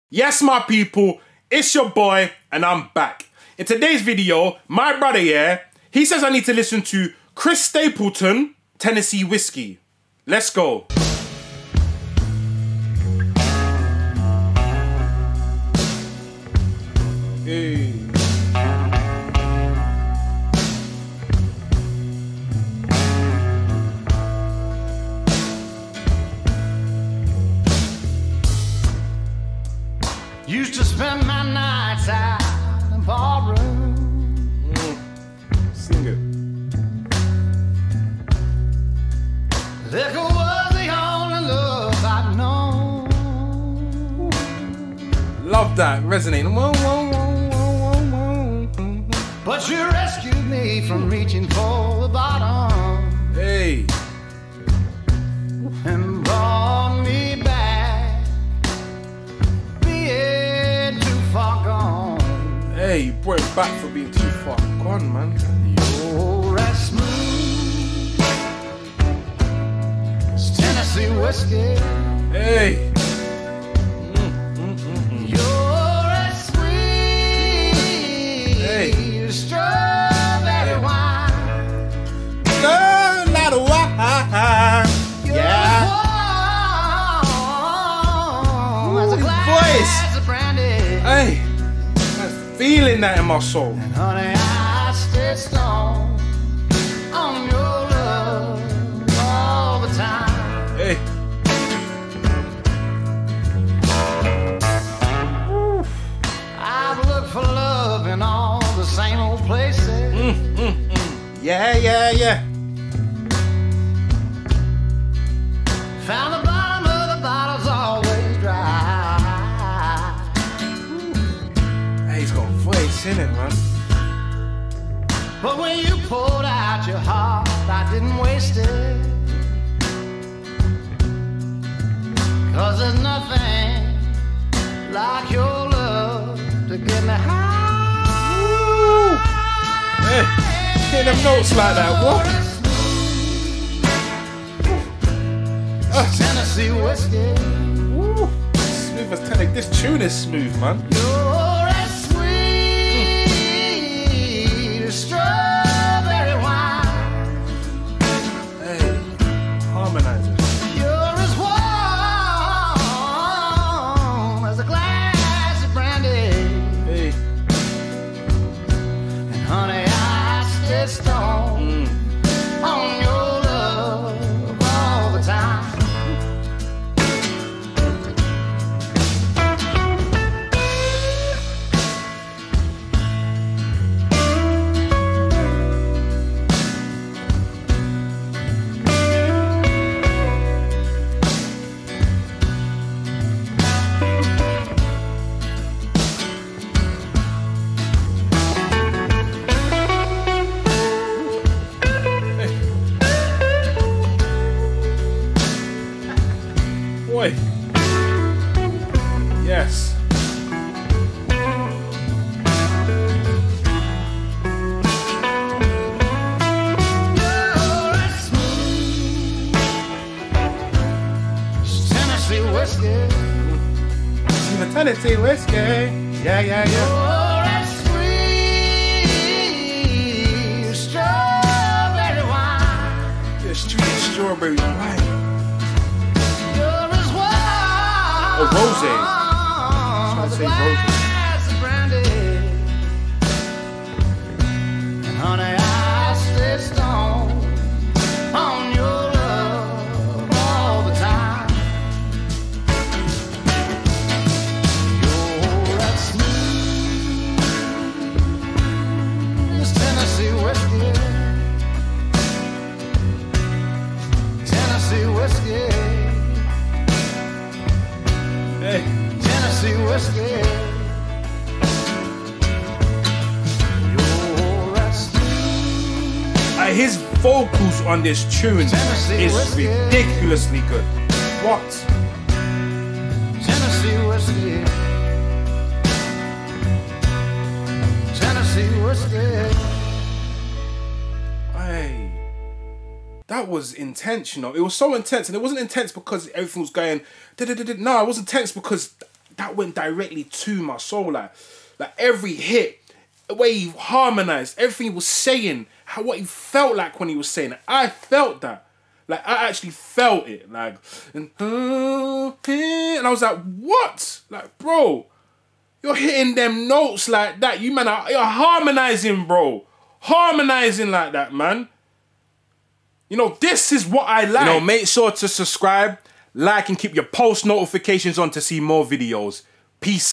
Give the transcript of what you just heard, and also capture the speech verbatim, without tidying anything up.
Yes, my people, it's your boy, and I'm back. In today's video, my brother here, he says I need to listen to Chris Stapleton, Tennessee Whiskey. Let's go. Hey. Used to spend my nights out in the barroom. Mm. Sing it. Liquor was the only love I'd known. Love that, resonating. Whoa, whoa, whoa, whoa, whoa, whoa. But you rescued me from reaching for the bottom. Hey. And brought me back, being too far gone. Hey, you brought it back for being too far gone, man. You're as smooth as Tennessee whiskey. Hey. You're as sweet Hey. as strawberry wine. No, not a wine. You're Yeah. as warm as a Ooh, glass voice. of brandy. Hey. I'm feeling that in my soul. And honey, I stay strong on your love all the time. Hey. I've looked for love in all the same old places. Mm, mm, mm. Yeah, yeah, yeah. Found the bottom of the bottle's always dry. Hey, he's got a voice in it, man. But when you poured out your heart, I didn't waste it. Cause there's nothing like your love to get me high. Hey, hear them notes like that, what? Uh, Tennessee whiskey. Woo. Smooth as Tennessee. This tune is smooth, man. You're as sweet as strawberry wine. Hey, harmonizer. You're as warm as a glass of brandy. Hey. And honey, I stay strong Mm. on your love all the time. Boy. Yes. You're as smooth as Tennessee whiskey. See the Tennessee whiskey. Yeah, yeah, yeah. You're as sweet as strawberry wine. Yeah, street strawberry wine. You're as warm Oh, rosé. as a say glass of brandy. And honey, I stay strong on your love all the time. You're as smooth as Tennessee whiskey. Tennessee whiskey. Hey. Tennessee whiskey. You're as smooth. Uh, his vocals on this tune Tennessee is whiskey. ridiculously good. What? Tennessee whiskey. Tennessee whiskey. Hey. That was intentional. It was so intense, and it wasn't intense because everything was going. Da, da, da, da. No, it was intense because that went directly to my soul. Like, like every hit, the way he harmonized, everything he was saying, how what he felt like when he was saying it. I felt that. Like, I actually felt it. Like, and, and I was like, what? Like, bro, you're hitting them notes like that. You man are you're harmonizing, bro. Harmonizing like that, man. You know, this is what I like. You know, make sure to subscribe, like, and keep your post notifications on to see more videos. Peace.